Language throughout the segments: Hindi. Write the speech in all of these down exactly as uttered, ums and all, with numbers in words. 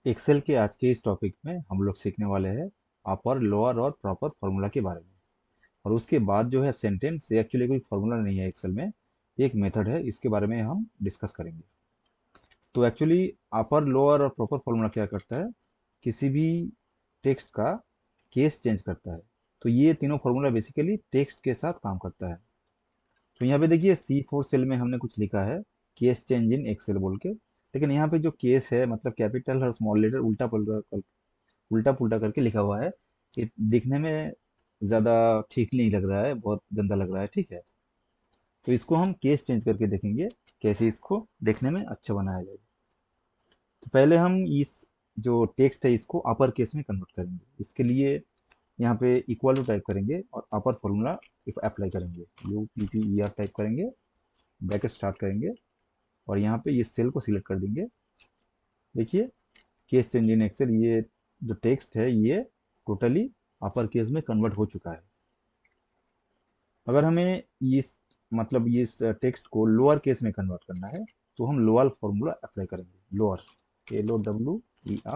एक्सेल के आज के इस टॉपिक में हम लोग सीखने वाले हैं अपर लोअर और प्रॉपर फार्मूला के बारे में। और उसके बाद जो है सेंटेंस, ये एक्चुअली कोई फार्मूला नहीं है एक्सेल में, ये एक मेथड है, इसके बारे में हम डिस्कस करेंगे। तो एक्चुअली अपर लोअर और प्रॉपर फार्मूला क्या करता है, किसी भी टेक्स्ट का केस चेंज करता है। तो ये तीनों फार्मूला बेसिकली टेक्स्ट के साथ काम करता है। तो यहाँ पे देखिए सी फोर सेल में हमने कुछ लिखा है, केस चेंज इन एक्सेल बोल के। लेकिन यहाँ पे जो केस है मतलब कैपिटल और स्मॉल लेटर उल्टा पुल्टा उल्टा पुल्टा करके लिखा हुआ है। ये दिखने में ज़्यादा ठीक नहीं लग रहा है, बहुत गंदा लग रहा है, ठीक है। तो इसको हम केस चेंज करके देखेंगे कैसे इसको देखने में अच्छा बनाया जाए। तो पहले हम इस जो टेक्स्ट है इसको अपर केस में कन्वर्ट करेंगे। इसके लिए यहाँ पे इक्वल टू टाइप करेंगे और अपर फॉर्मूला अप्लाई करेंगे, U P P E R type करेंगे, ब्रैकेट स्टार्ट करेंगे और यहाँ पे ये सेल को सिलेक्ट कर देंगे। देखिए केस चेंज इन एक्सेल, ये जो टेक्स्ट है ये टोटली अपर केस में कन्वर्ट हो चुका है। अगर हमें इस मतलब इस टेक्स्ट को लोअर केस में कन्वर्ट करना है तो हम लोअर फॉर्मूला अप्लाई करेंगे, lower, L O W E R.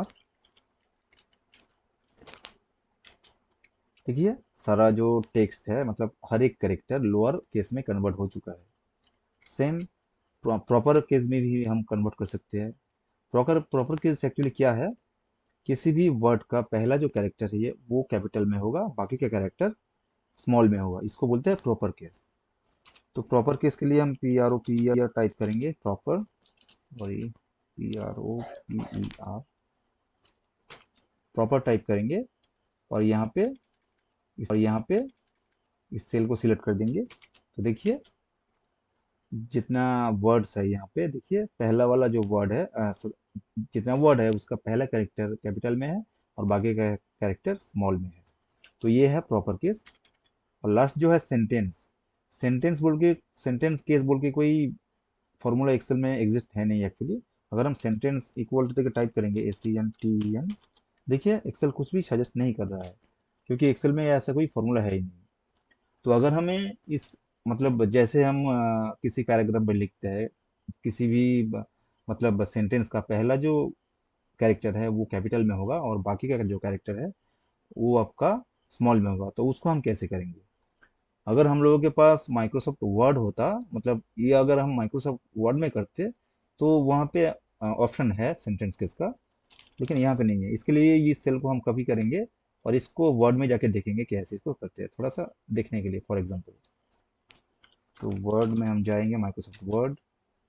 देखिए सारा जो टेक्स्ट है मतलब हर एक कैरेक्टर लोअर केस में कन्वर्ट हो चुका है। सेम प्रॉपर केस में भी हम कन्वर्ट कर सकते हैं। प्रॉपर प्रॉपर केस एक्चुअली क्या है, किसी भी वर्ड का पहला जो कैरेक्टर है ये वो कैपिटल में होगा, बाकी का कैरेक्टर स्मॉल में होगा, इसको बोलते हैं प्रॉपर केस। तो प्रॉपर केस के लिए हम P R O P R type करेंगे, proper, sorry, P R O P E R, proper type करेंगे और यहाँ पे और यहाँ पे इस सेल को सिलेक्ट कर देंगे। तो देखिए जितना वर्ड्स है यहाँ पे, देखिए पहला वाला जो वर्ड है अ, स- जितना वर्ड है उसका पहला कैरेक्टर कैपिटल में है और बाकी का कैरेक्टर स्मॉल में है। तो ये है प्रॉपर केस। और लास्ट जो है सेंटेंस, सेंटेंस बोल के सेंटेंस केस बोल के कोई फॉर्मूला एक्सेल में एग्जिस्ट है नहीं एक्चुअली। अगर हम सेंटेंस इक्वल टू देकर टाइप करेंगे, A C N T N, देखिए एक्सेल कुछ भी सजेस्ट नहीं कर रहा है क्योंकि एक्सेल में ऐसा कोई फॉर्मूला है ही नहीं। तो अगर हमें इस मतलब जैसे हम अ, किसी पैराग्राफ में लिखते हैं, किसी भी ब- मतलब सेंटेंस का पहला जो कैरेक्टर है वो कैपिटल में होगा और बाकी का जो कैरेक्टर है वो आपका स्मॉल में होगा। तो उसको हम कैसे करेंगे, अगर हम लोगों के पास माइक्रोसॉफ्ट वर्ड होता, मतलब ये अगर हम माइक्रोसॉफ्ट वर्ड में करते तो वहाँ पे ऑप्शन है सेंटेंस केस का, लेकिन यहाँ पे नहीं है। इसके लिए इस सेल को हम कॉपी करेंगे और इसको वर्ड में जाके देखेंगे कैसे इसको करते हैं, थोड़ा सा देखने के लिए। फॉर एग्जांपल तो वर्ड में हम जाएंगे, माइक्रोसॉफ्ट वर्ड,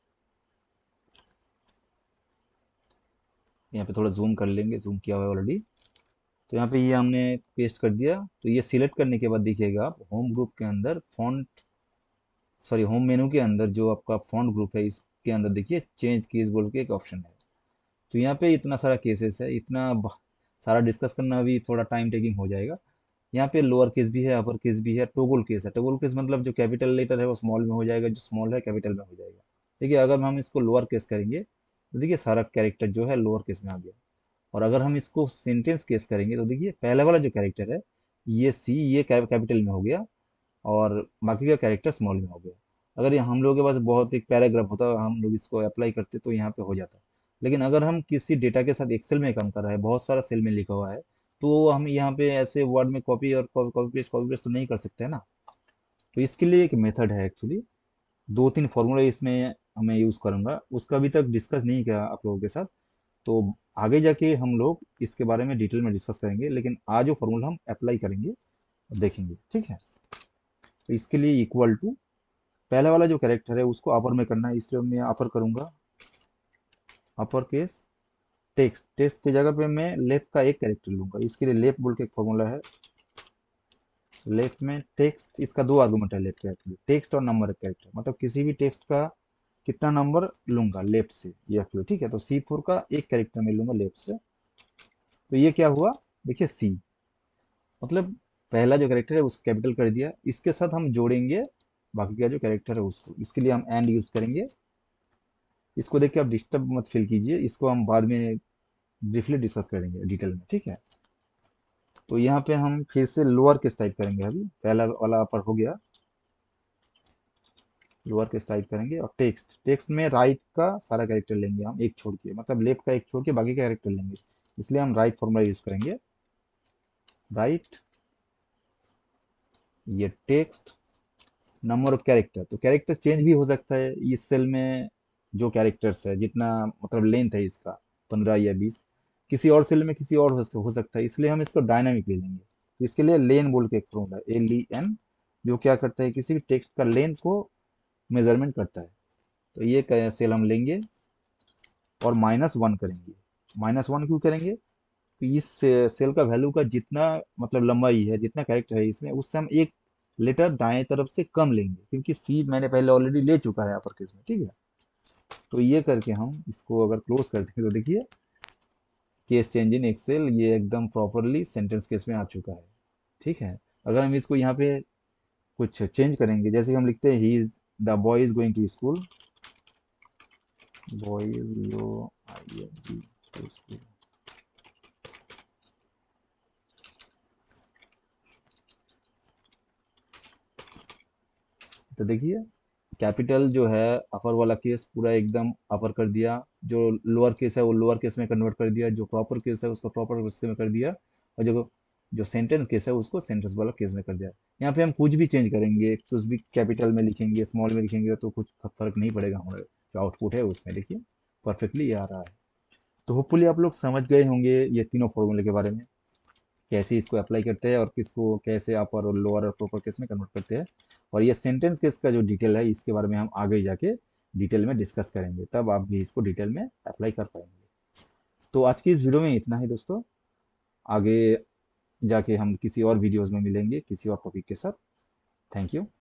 यहाँ पे थोड़ा जूम कर लेंगे, जूम किया हुआ है ऑलरेडी। तो यहाँ पे ये हमने पेस्ट कर दिया। तो ये सिलेक्ट करने के बाद देखिएगा आप होम ग्रुप के अंदर फॉन्ट, सॉरी होम मेनू के अंदर जो आपका फॉन्ट ग्रुप है इसके अंदर देखिए चेंज कीज बोल के एक ऑप्शन है। तो यहाँ पे इतना सारा केसेस है, इतना ब- सारा डिस्कस करना भी थोड़ा टाइम टेकिंग हो जाएगा। यहाँ पे लोअर केस भी है, अपर केस भी है, टोगल केस है। टोगल केस मतलब जो कैपिटल लेटर है वो स्मॉल में हो जाएगा, जो स्मॉल है कैपिटल में हो जाएगा। देखिए अगर हम इसको लोअर केस करेंगे तो देखिए सारा कैरेक्टर जो है लोअर केस में आ गया। और अगर हम इसको सेंटेंस केस करेंगे तो देखिए पहला वाला जो कैरेक्टर है ये सी, ये कैपिटल में हो गया और बाकी का कैरेक्टर स्मॉल में हो गया। अगर ये हम लोगों के पास बहुत एक पैराग्राफ होता, हम लोग इसको अप्लाई करते तो यहाँ पे हो जाता। लेकिन अगर हम किसी डेटा के साथ एक्सेल में काम कर रहा है, बहुत सारा सेल में लिखा हुआ है, तो हम यहाँ पे ऐसे वर्ड में कॉपी और कॉपी पेस्ट कॉपी पेस्ट तो नहीं कर सकते हैं ना। तो इसके लिए एक मेथड है एक्चुअली, दो तीन फॉर्मूला इसमें मैं यूज़ करूंगा, उसका अभी तक डिस्कस नहीं किया आप लोगों के साथ। तो आगे जाके हम लोग इसके बारे में डिटेल में डिस्कस करेंगे, लेकिन आज जो फॉर्मूला हम अप्लाई करेंगे देखेंगे, ठीक है। तो इसके लिए इक्वल टू पहला वाला जो कैरेक्टर है उसको अपर में करना है, इसलिए मैं अपर करूंगा, अपर केस। टेक्स्ट टेक्स्ट की जगह पे मैं लेफ्ट का एक कैरेक्टर लूंगा, इसके लिए लेफ्ट बोल के एक फॉर्मूला है। लेफ्ट में टेक्स्ट, इसका दो आर्गुमेंट है लेफ्ट का, टेक्स्ट और नंबर कैरेक्टर, मतलब किसी भी टेक्स्ट का कितना नंबर लूंगा लेफ्ट से ये एक्चुअली, ठीक है। तो सी फोर का एक कैरेक्टर में लूंगा लेफ्ट से। तो ये क्या हुआ, देखिए सी, मतलब पहला जो कैरेक्टर है उसको कैपिटल कर दिया, इसके साथ हम जोड़ेंगे बाकी का जो कैरेक्टर है उसको। इसके लिए हम एंड यूज करेंगे। इसको देख के आप डिस्टर्ब मत फील कीजिए, इसको हम बाद में ब्रीफली डिस्कस करेंगे डिटेल में, ठीक है। तो यहाँ पे हम फिर से लोअर केस टाइप करेंगे, अभी पहला वाला अपर हो गया, लोअर केस टाइप करेंगे और टेक्स्ट टेक्स्ट में राइट का सारा कैरेक्टर लेंगे हम, एक छोड़ के, मतलब लेफ्ट का एक छोड़ के बाकी का कैरेक्टर लेंगे, इसलिए हम राइट फॉर्मूला यूज करेंगे। राइट, ये टेक्स्ट, नंबर ऑफ कैरेक्टर, तो कैरेक्टर चेंज भी हो सकता है इस सेल में। जो कैरेक्टर्स है जितना, मतलब लेंथ है इसका पंद्रह या बीस, किसी और सेल में किसी और हो सक- हो सकता है, इसलिए हम इसको डायनामिक ले लेंगे। तो इसके लिए लेन बोल के एक फॉर्मूला, एल ई एन, जो क्या करता है किसी भी टेक्स्ट का लेंथ को मेजरमेंट करता है। तो ये सेल हम लेंगे और माइनस वन करेंगे। माइनस वन क्यों करेंगे? तो इस से, सेल का वैल्यू का जितना, मतलब लंबाई है, जितना कैरेक्टर है इसमें, उससे हम एक लेटर दाएं तरफ से कम लेंगे, क्योंकि सी मैंने पहले ऑलरेडी ले चुका है अपर केस में, ठीक है। तो ये करके हम इसको अगर क्लोज करते हैं तो देखिए केस चेंज इन एक्सेल ये एकदम प्रॉपरली सेंटेंस केस में आ चुका है, ठीक है। अगर हम इसको यहाँ पे कुछ चेंज करेंगे, जैसे कि हम लिखते हैं he is, the boy is going to school, boy is go I N G to school, तो देखिए कैपिटल जो है अपर वाला केस पूरा एकदम अपर कर दिया, जो लोअर केस है वो लोअर केस में कन्वर्ट कर दिया, जो प्रॉपर केस है उसको प्रॉपर केस में कर दिया, और जो जो सेंटेंस केस है उसको सेंटेंस वाला केस में कर दिया। यहाँ पे हम कुछ भी चेंज करेंगे, कुछ भी कैपिटल में लिखेंगे, स्मॉल में लिखेंगे, तो कुछ फर्क नहीं पड़ेगा, हमारे जो आउटपुट है उसमें देखिए परफेक्टली ये आ रहा है। तो होपफुली आप लोग समझ गए होंगे ये तीनों फॉर्मूले के बारे में, कैसे इसको अप्लाई करते हैं और किसको कैसे अपर और लोअर और प्रॉपर केस में कन्वर्ट करते हैं। और ये सेंटेंस केस का जो डिटेल है इसके बारे में हम आगे जाके डिटेल में डिस्कस करेंगे, तब आप भी इसको डिटेल में अप्लाई कर पाएंगे। तो आज की इस वीडियो में इतना ही दोस्तों, आगे जाके हम किसी और वीडियोस में मिलेंगे किसी और टॉपिक के साथ। Thank you.